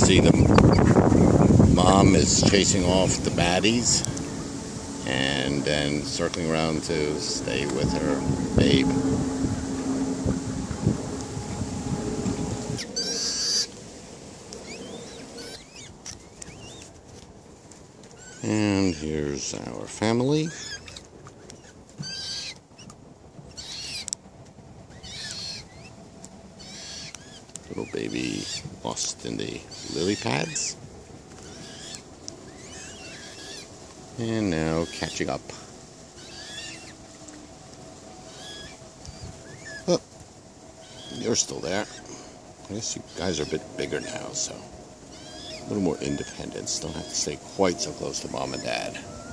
see the mom is chasing off the baddies and then circling around to stay with her babe. And here's our family. Little baby lost in the lily pads. And now catching up. Oh, you're still there. I guess you guys are a bit bigger now, so a little more independence. Don't have to stay quite so close to mom and dad.